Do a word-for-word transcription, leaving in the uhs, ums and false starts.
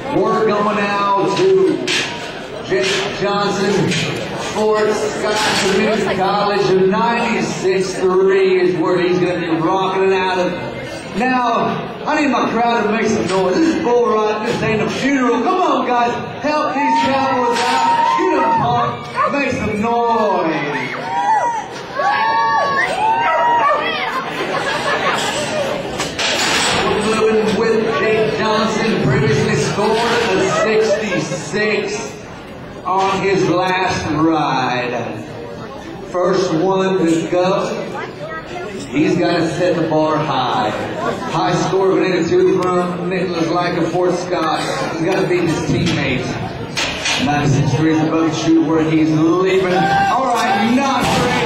We're going out to Johnston, Fort Scott Community College. ninety-six three is where he's going to be rocking it out of. Now, I need my crowd to make some noise. This is bull riding. This ain't a funeral. Come on, guys. Help these cowboys out. Get them pumped. Make some noise. We're living with Jake Johnston. Previously scored a sixty-six on his last ride. First one to go. He's got to set the bar high. High score of an eighty-two from Nicholas like a Fort Scott. He's got to beat his teammates. ninety-six three is above the shoot where he's leaving. All right, not for